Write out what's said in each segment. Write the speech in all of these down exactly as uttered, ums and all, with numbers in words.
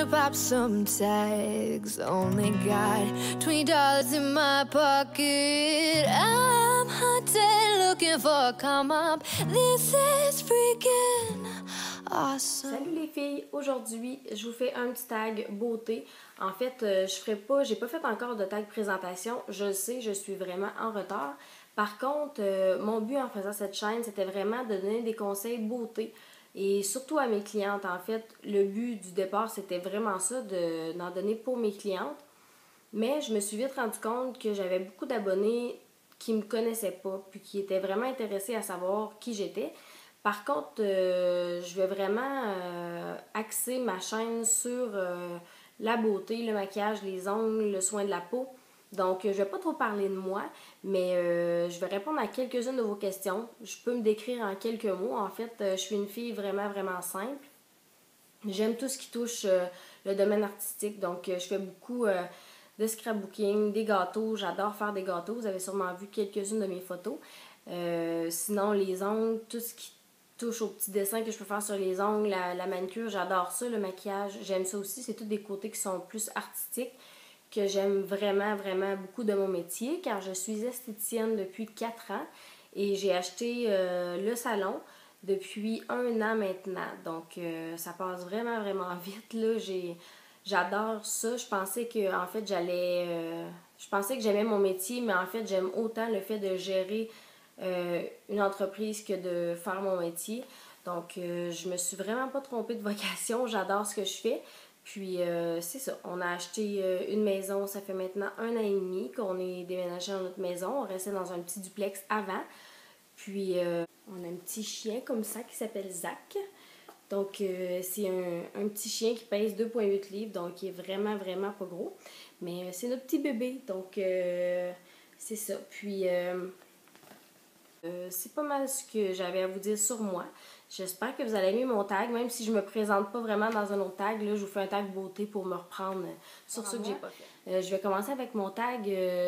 pop some tags. Only got twenty dollars in my pocket. I'm hunting, looking for a come up. This is freaking awesome. Salut les filles, aujourd'hui je vous fais un petit tag beauté. En fait, euh, je ferai pas, j'ai pas fait encore de tag présentation. Je le sais, je suis vraiment en retard. Par contre, euh, mon but en faisant cette chaîne, c'était vraiment de donner des conseils beauté. Et surtout à mes clientes, en fait, le but du départ, c'était vraiment ça, de, d'en donner pour mes clientes. Mais je me suis vite rendu compte que j'avais beaucoup d'abonnés qui me connaissaient pas, puis qui étaient vraiment intéressés à savoir qui j'étais. Par contre, euh, je vais vraiment euh, axer ma chaîne sur euh, la beauté, le maquillage, les ongles, le soin de la peau. Donc, je ne vais pas trop parler de moi, mais euh, je vais répondre à quelques-unes de vos questions. Je peux me décrire en quelques mots. En fait, euh, je suis une fille vraiment, vraiment simple. J'aime tout ce qui touche euh, le domaine artistique. Donc, euh, je fais beaucoup euh, de scrapbooking, des gâteaux. J'adore faire des gâteaux. Vous avez sûrement vu quelques-unes de mes photos. Euh, sinon, les ongles, tout ce qui touche aux petits dessins que je peux faire sur les ongles, la, la manucure, j'adore ça. Le maquillage, j'aime ça aussi. C'est tous des côtés qui sont plus artistiques, que j'aime vraiment, vraiment beaucoup de mon métier, car je suis esthéticienne depuis quatre ans et j'ai acheté euh, le salon depuis un an maintenant. Donc, euh, ça passe vraiment, vraiment vite, là. J'ai, j'adore ça. Je pensais que, en fait, j'allais... Euh, je pensais que j'aimais mon métier, mais en fait, j'aime autant le fait de gérer euh, une entreprise que de faire mon métier. Donc, euh, je me suis vraiment pas trompée de vocation. J'adore ce que je fais. Puis, euh, c'est ça. On a acheté euh, une maison, ça fait maintenant un an et demi qu'on est déménagé dans notre maison. On restait dans un petit duplex avant. Puis, euh, on a un petit chien comme ça qui s'appelle Zach. Donc, euh, c'est un, un petit chien qui pèse deux virgule huit livres, donc il est vraiment, vraiment pas gros. Mais euh, c'est notre petit bébé, donc euh, c'est ça. Puis, euh, euh, c'est pas mal ce que j'avais à vous dire sur moi. J'espère que vous allez aimer mon tag, même si je me présente pas vraiment dans un autre tag. Là, je vous fais un tag beauté pour me reprendre sur ce que j'ai pas fait. Euh, je vais commencer avec mon tag,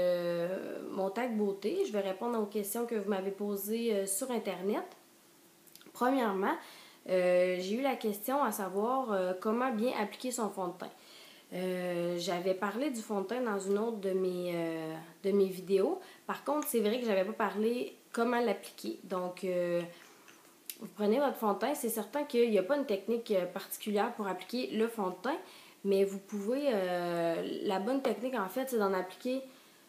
euh, mon tag beauté. Je vais répondre aux questions que vous m'avez posées euh, sur Internet. Premièrement, euh, j'ai eu la question à savoir euh, comment bien appliquer son fond de teint. Euh, j'avais parlé du fond de teint dans une autre de mes, euh, de mes vidéos. Par contre, c'est vrai que j'avais pas parlé comment l'appliquer. Donc, euh, vous prenez votre fond de teint. C'est certain qu'il n'y a pas une technique particulière pour appliquer le fond de teint, mais vous pouvez... Euh, la bonne technique, en fait, c'est d'en appliquer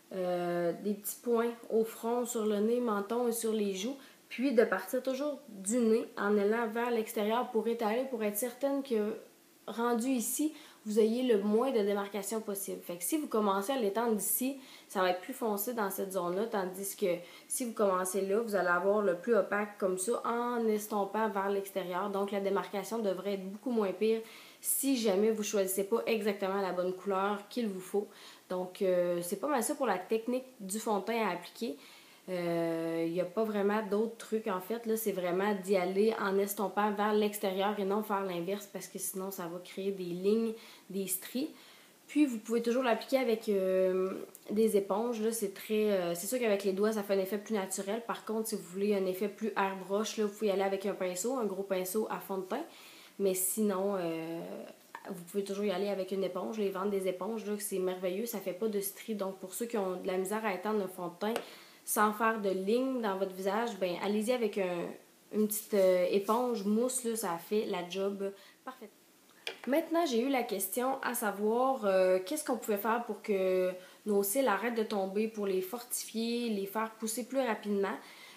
euh, des petits points au front, sur le nez, menton et sur les joues, puis de partir toujours du nez en allant vers l'extérieur pour étaler, pour être certaine que, rendu ici, vous ayez le moins de démarcation possible. Fait que si vous commencez à l'étendre d'ici, ça va être plus foncé dans cette zone-là, tandis que si vous commencez là, vous allez avoir le plus opaque comme ça en estompant vers l'extérieur. Donc la démarcation devrait être beaucoup moins pire si jamais vous ne choisissez pas exactement la bonne couleur qu'il vous faut. Donc euh, c'est pas mal ça pour la technique du fond de teint à appliquer. Il euh, n'y a pas vraiment d'autres trucs en fait. Là, c'est vraiment d'y aller en estompant vers l'extérieur et non faire l'inverse parce que sinon ça va créer des lignes, des stries. Puis vous pouvez toujours l'appliquer avec euh, des éponges. Là, c'est très, euh, c'est sûr qu'avec les doigts, ça fait un effet plus naturel. Par contre, si vous voulez un effet plus airbrush, là, vous pouvez y aller avec un pinceau, un gros pinceau à fond de teint. Mais sinon, euh, vous pouvez toujours y aller avec une éponge. Les ventes des éponges, là, c'est merveilleux, ça fait pas de stries. Donc pour ceux qui ont de la misère à étendre le fond de teint, sans faire de lignes dans votre visage, ben allez-y avec un, une petite euh, éponge mousse, là, ça fait la job parfaite. Maintenant, j'ai eu la question à savoir euh, qu'est-ce qu'on pouvait faire pour que nos cils arrêtent de tomber, pour les fortifier, les faire pousser plus rapidement.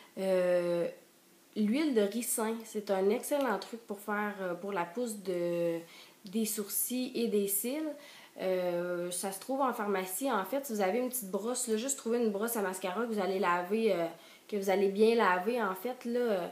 Euh, l'huile de ricin, c'est un excellent truc pour faire euh, pour la pousse de, des sourcils et des cils. Euh, ça se trouve en pharmacie. En fait, si vous avez une petite brosse, là, juste trouver une brosse à mascara que vous allez laver, euh, que vous allez bien laver, en fait, là. Euh,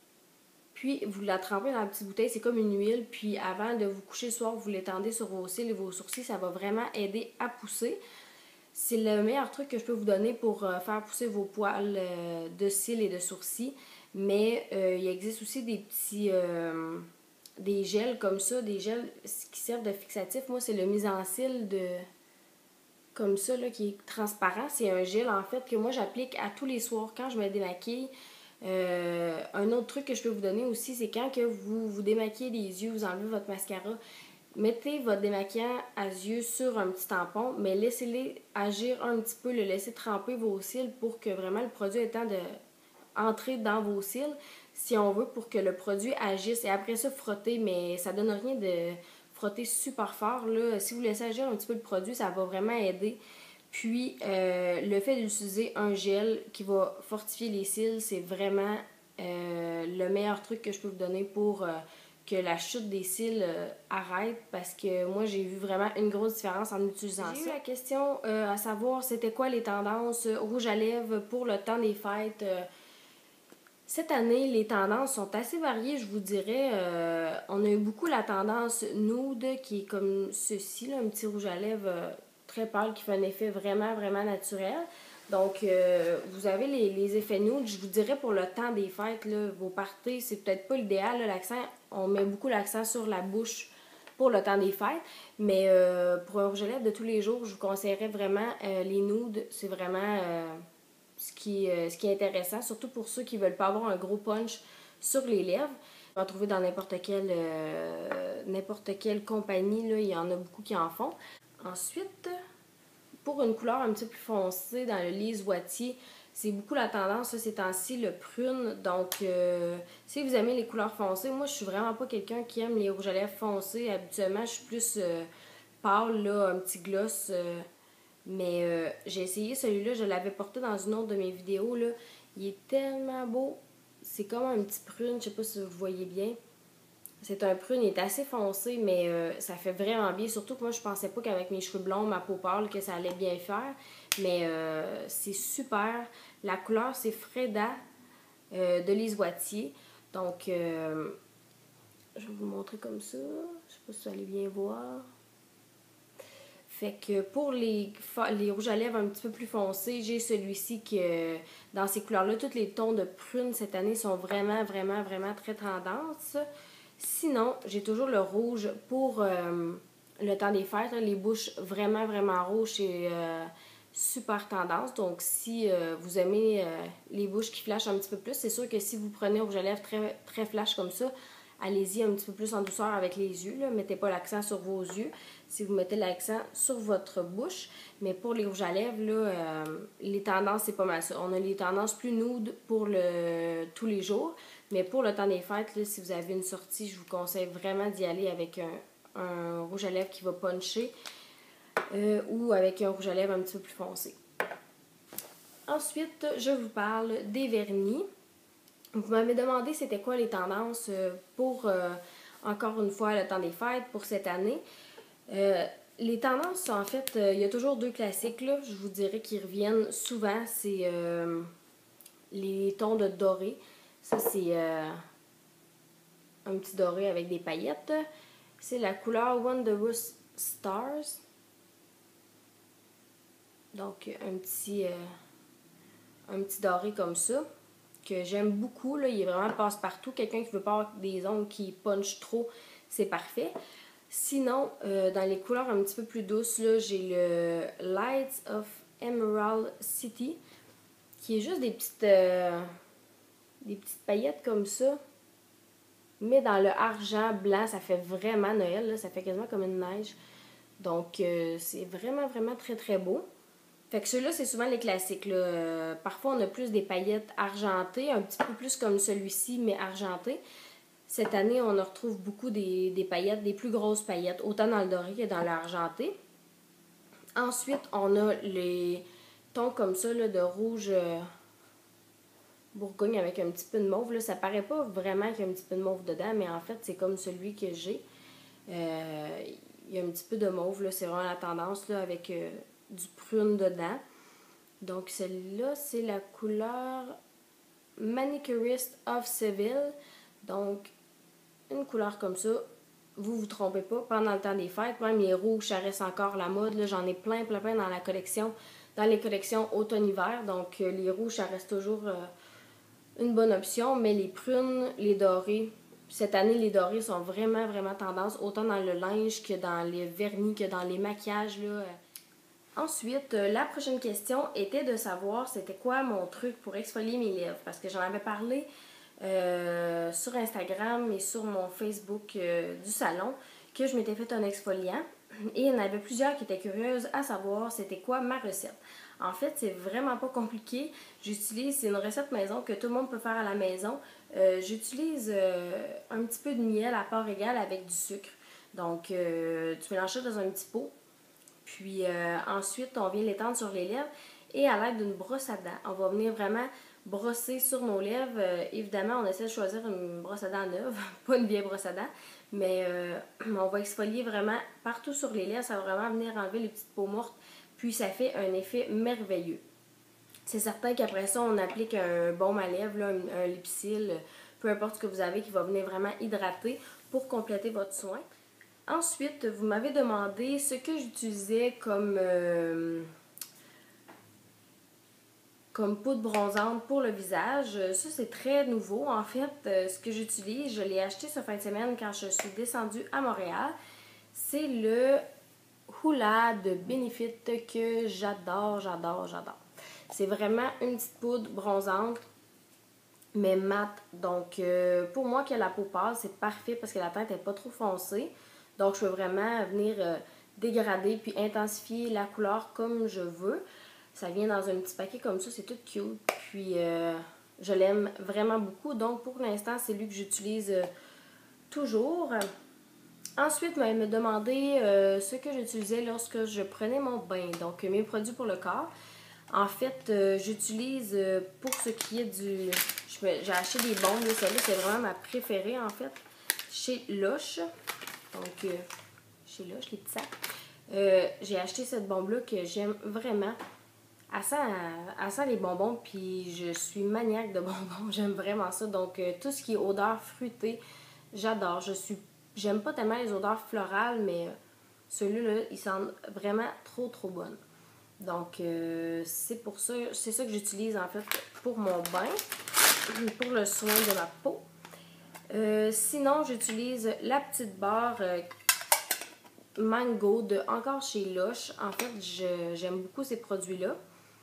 puis, vous la trempez dans la petite bouteille, c'est comme une huile. Puis, avant de vous coucher le soir, vous l'étendez sur vos cils et vos sourcils. Ça va vraiment aider à pousser. C'est le meilleur truc que je peux vous donner pour euh, faire pousser vos poils euh, de cils et de sourcils. Mais euh, il existe aussi des petits... Euh, des gels comme ça, des gels qui servent de fixatif. Moi, c'est le mise en cils de comme ça, là, qui est transparent. C'est un gel, en fait, que moi, j'applique à tous les soirs quand je me démaquille. Euh, un autre truc que je peux vous donner aussi, c'est quand que vous vous démaquillez les yeux, vous enlevez votre mascara, mettez votre démaquillant à yeux sur un petit tampon, mais laissez-les agir un petit peu, le laissez tremper vos cils pour que vraiment le produit ait le temps de entrer dans vos cils, si on veut, pour que le produit agisse. Et après ça, frottez, mais ça donne rien de frotter super fort. Là. Si vous laissez agir un petit peu le produit, ça va vraiment aider. Puis, euh, le fait d'utiliser un gel qui va fortifier les cils, c'est vraiment euh, le meilleur truc que je peux vous donner pour euh, que la chute des cils euh, arrête, parce que moi, j'ai vu vraiment une grosse différence en utilisant ça. J'ai eu la question euh, à savoir c'était quoi les tendances euh, rouge à lèvres pour le temps des fêtes. Euh, Cette année, les tendances sont assez variées, je vous dirais. Euh, on a eu beaucoup la tendance nude, qui est comme ceci, là, un petit rouge à lèvres euh, très pâle qui fait un effet vraiment, vraiment naturel. Donc, euh, vous avez les, les effets nude. Je vous dirais pour le temps des fêtes, là, vos parties, c'est peut-être pas l'idéal. Là, l'accent, on met beaucoup l'accent sur la bouche pour le temps des fêtes. Mais euh, pour un rouge à lèvres de tous les jours, je vous conseillerais vraiment euh, les nudes. C'est vraiment... Euh, Ce qui, euh, ce qui est intéressant, surtout pour ceux qui ne veulent pas avoir un gros punch sur les lèvres. On va en trouver dans n'importe quelle, euh, n'importe quelle compagnie, là, il y en a beaucoup qui en font. Ensuite, pour une couleur un petit peu plus foncée, dans le lise Wattier, c'est beaucoup la tendance, là, ces temps-ci, le prune. Donc, euh, si vous aimez les couleurs foncées, moi, je suis vraiment pas quelqu'un qui aime les rouges à lèvres foncés. Habituellement, je suis plus euh, pâle, là, un petit gloss... Euh, Mais euh, j'ai essayé celui-là, je l'avais porté dans une autre de mes vidéos. Là. Il est tellement beau. C'est comme un petit prune, je sais pas si vous le voyez bien. C'est un prune, il est assez foncé, mais euh, ça fait vraiment bien. Surtout que moi, je pensais pas qu'avec mes cheveux blonds, ma peau pâle, que ça allait bien faire. Mais euh, c'est super. La couleur, c'est Freda euh, de Lise Wattier. Donc, euh, je vais vous le montrer comme ça. Je sais pas si vous allez bien voir. Fait que pour les, les rouges à lèvres un petit peu plus foncés, j'ai celui-ci qui, dans ces couleurs-là, tous les tons de prune cette année sont vraiment, vraiment, vraiment très tendance. Sinon, j'ai toujours le rouge pour euh, le temps des fêtes. Là, les bouches vraiment, vraiment rouges, c'est euh, super tendance. Donc, si euh, vous aimez euh, les bouches qui flashent un petit peu plus, c'est sûr que si vous prenez un rouge à lèvres très, très flash comme ça, allez-y un petit peu plus en douceur avec les yeux. Là. Mettez pas l'accent sur vos yeux. Si vous mettez l'accent sur votre bouche. Mais pour les rouges à lèvres, là, euh, les tendances, c'est pas mal ça. On a les tendances plus nude pour le, tous les jours. Mais pour le temps des fêtes, là, si vous avez une sortie, je vous conseille vraiment d'y aller avec un, un rouge à lèvres qui va puncher euh, ou avec un rouge à lèvres un petit peu plus foncé. Ensuite, je vous parle des vernis. Vous m'avez demandé c'était quoi les tendances pour, euh, encore une fois, le temps des fêtes pour cette année. Euh, les tendances, en fait, il euh, y a toujours deux classiques, là, je vous dirais, qui reviennent souvent. C'est euh, les tons de doré. Ça, c'est euh, un petit doré avec des paillettes. C'est la couleur Wondrous Stars. Donc, un petit, euh, un petit doré comme ça, que j'aime beaucoup. Là. Il est vraiment passe-partout. Quelqu'un qui veut pas avoir des ongles qui punchent trop, c'est parfait. Sinon, euh, dans les couleurs un petit peu plus douces, là, j'ai le Lights of Emerald City, qui est juste des petites, euh, des petites paillettes comme ça. Mais dans le argent blanc, ça fait vraiment Noël. Là. Ça fait quasiment comme une neige. Donc, euh, c'est vraiment, vraiment très, très beau. Fait que ceux-là, c'est souvent les classiques. Là. Euh, parfois, on a plus des paillettes argentées, un petit peu plus comme celui-ci, mais argentées. Cette année, on en retrouve beaucoup des, des paillettes, des plus grosses paillettes, autant dans le doré que dans l'argenté. Ensuite, on a les tons comme ça là, de rouge euh, bourgogne avec un petit peu de mauve. Là. Ça paraît pas vraiment qu'il y a un petit peu de mauve dedans, mais en fait, c'est comme celui que j'ai. Euh, il y a un petit peu de mauve, là. C'est vraiment la tendance là, avec... Euh, du prune dedans. Donc, celle-là, c'est la couleur Manicurist of Seville. Donc, une couleur comme ça. Vous vous trompez pas. Pendant le temps des fêtes, même les rouges, ça reste encore la mode. Là, j'en ai plein, plein, plein dans la collection. Dans les collections automne-hiver. Donc, euh, les rouges, ça reste toujours euh, une bonne option. Mais les prunes, les dorés, cette année, les dorés sont vraiment, vraiment tendance. Autant dans le linge que dans les vernis, que dans les maquillages, là. Ensuite, euh, la prochaine question était de savoir c'était quoi mon truc pour exfolier mes lèvres. Parce que j'en avais parlé euh, sur Instagram et sur mon Facebook euh, du salon que je m'étais fait un exfoliant. Et il y en avait plusieurs qui étaient curieuses à savoir c'était quoi ma recette. En fait, c'est vraiment pas compliqué. J'utilise, c'est une recette maison que tout le monde peut faire à la maison. Euh, J'utilise euh, un petit peu de miel à part égale avec du sucre. Donc, euh, tu mélanges ça dans un petit pot. Puis euh, ensuite, on vient l'étendre sur les lèvres. Et à l'aide d'une brosse à dents, on va venir vraiment brosser sur nos lèvres. Euh, évidemment, on essaie de choisir une brosse à dents neuve, pas une vieille brosse à dents. Mais euh, on va exfolier vraiment partout sur les lèvres. Ça va vraiment venir enlever les petites peaux mortes. Puis ça fait un effet merveilleux. C'est certain qu'après ça, on applique un baume à lèvres, là, un, un lipsil, peu importe ce que vous avez, qui va venir vraiment hydrater pour compléter votre soin. Ensuite, vous m'avez demandé ce que j'utilisais comme, euh, comme poudre bronzante pour le visage. Ça, c'est très nouveau. En fait, euh, ce que j'utilise, je l'ai acheté ce fin de semaine quand je suis descendue à Montréal. C'est le Hoola de Benefit que j'adore, j'adore, j'adore. C'est vraiment une petite poudre bronzante, mais mate. Donc, euh, pour moi qui a la peau pâle, c'est parfait parce que la teinte n'est pas trop foncée. Donc, je peux vraiment venir euh, dégrader puis intensifier la couleur comme je veux. Ça vient dans un petit paquet comme ça, c'est tout cute. Puis, euh, je l'aime vraiment beaucoup. Donc, pour l'instant, c'est lui que j'utilise euh, toujours. Ensuite, elle me demandé euh, ce que j'utilisais lorsque je prenais mon bain. Donc, mes produits pour le corps. En fait, euh, j'utilise euh, pour ce qui est du... J'ai acheté des bombes. Celle-là, c'est vraiment ma préférée, en fait. Chez Lush. Donc, euh, chez Lush, les petits sacs. Euh, j'ai acheté cette bombe-là que j'aime vraiment. Elle sent, elle sent les bonbons, puis je suis maniaque de bonbons. J'aime vraiment ça. Donc, euh, tout ce qui est odeur fruitée, j'adore. Je suis... J'aime pas tellement les odeurs florales, mais celui-là, il sent vraiment trop, trop bonne. Donc, euh, c'est pour ça, c'est ça que j'utilise en fait pour mon bain, pour le soin de ma peau. Euh, sinon, j'utilise la petite barre euh, Mango de encore chez Lush. En fait, j'aime beaucoup ces produits-là.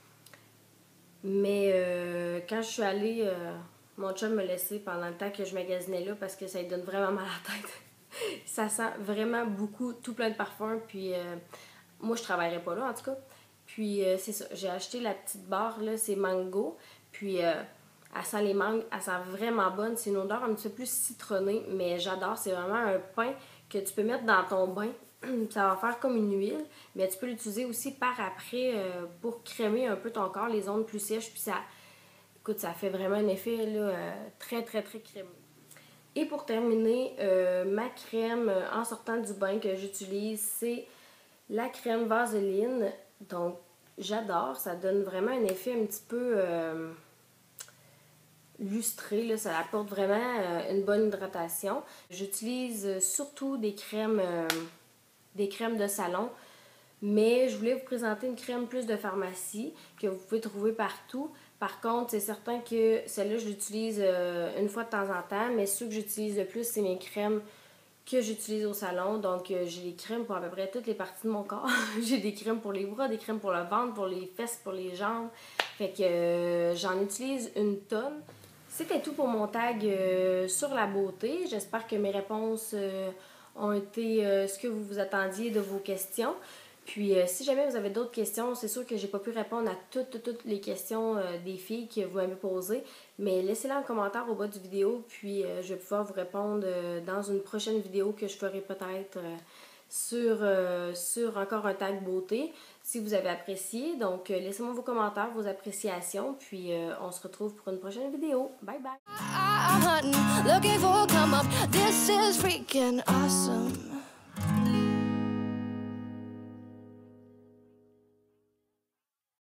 Mais euh, quand je suis allée, euh, mon chum me laissait pendant le temps que je magasinais là parce que ça lui donne vraiment mal à la tête. Ça sent vraiment beaucoup, tout plein de parfums. Puis, euh, moi, je travaillerais pas là, en tout cas. Puis, euh, c'est ça. J'ai acheté la petite barre, là, c'est Mango. Puis, euh, elle sent les mangues, elle sent vraiment bonne. C'est une odeur un petit peu plus citronnée, mais j'adore. C'est vraiment un pain que tu peux mettre dans ton bain. Ça va faire comme une huile, mais tu peux l'utiliser aussi par après euh, pour crémer un peu ton corps, les zones plus sèches. Puis, ça, écoute, ça fait vraiment un effet là, euh, très, très, très crémeux. Et pour terminer, euh, ma crème en sortant du bain que j'utilise, c'est la crème Vaseline. Donc, j'adore. Ça donne vraiment un effet un petit peu euh, lustré. Là. Ça apporte vraiment euh, une bonne hydratation. J'utilise surtout des crèmes, euh, des crèmes de salon. Mais je voulais vous présenter une crème plus de pharmacie que vous pouvez trouver partout. Par contre, c'est certain que celle-là, je l'utilise euh, une fois de temps en temps, mais ceux que j'utilise le plus, c'est mes crèmes que j'utilise au salon. Donc, euh, j'ai des crèmes pour à peu près toutes les parties de mon corps. J'ai des crèmes pour les bras, des crèmes pour le ventre, pour les fesses, pour les jambes. Fait que euh, j'en utilise une tonne. C'était tout pour mon tag euh, sur la beauté. J'espère que mes réponses euh, ont été euh, ce que vous vous attendiez de vos questions. Puis, euh, si jamais vous avez d'autres questions, c'est sûr que j'ai pas pu répondre à toutes, toutes, toutes les questions euh, des filles que vous m'avez posées, mais laissez-les en commentaire au bas du vidéo, puis euh, je vais pouvoir vous répondre euh, dans une prochaine vidéo que je ferai peut-être euh, sur, euh, sur encore un tag beauté, si vous avez apprécié. Donc, euh, laissez-moi vos commentaires, vos appréciations, puis euh, on se retrouve pour une prochaine vidéo. Bye bye! I'm hunting, looking for a come up. This is freaking awesome.